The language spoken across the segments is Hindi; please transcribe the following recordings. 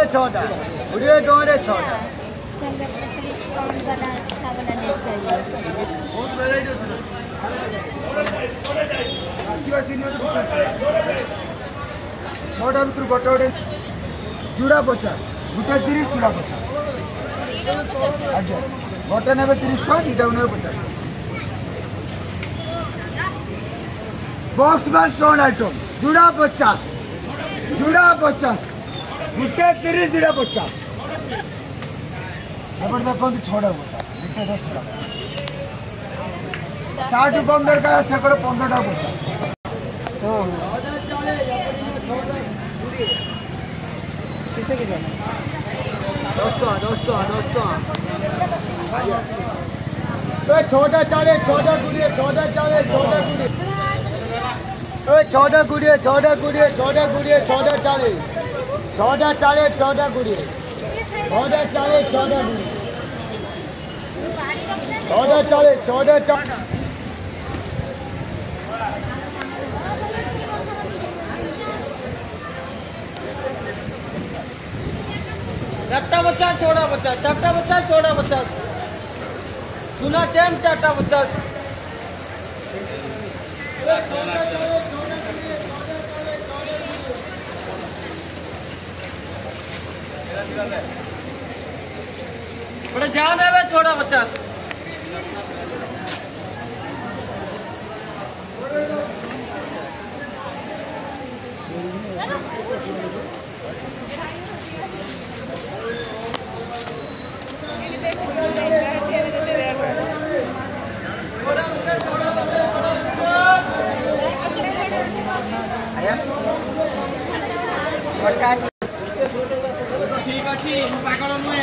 छटा 20 टका छटा बहुत वैरायटी अच्छी छटा भर गोटे गोटे चूड़ा 50 गोटे 30 चूड़ा 50 आज्ञा गोटे ने 30 दुटा ने 50 बॉक्स में स्टोन आइटम जुड़ा 50 गोटे 30 दुटा 50 देखो 6 गोटे 10 टका स्टार्ट कम दरकार से 15 टका 50 10 छोटा चाले छोटा गुड़िया छोटा चाले छोटा गुड़िया छोटा गुड़िया छोटा गुड़िया छोटा गुड़िया छोटा चाले छोटा चाले छोटा गुड़िया छोटा चाले छोटा गुड़िया छोटा चाले छोटा चाले चट्टा 50 छोड़ा 50 चट्टा 50 छोड़ा 50 सुना चैन चट्टा 50 बड़े जान है वे छोड़ा 50 ठीक अच्छी पागल नुहे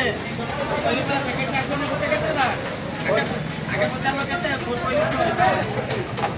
पैकेट गोटे के आगे पचार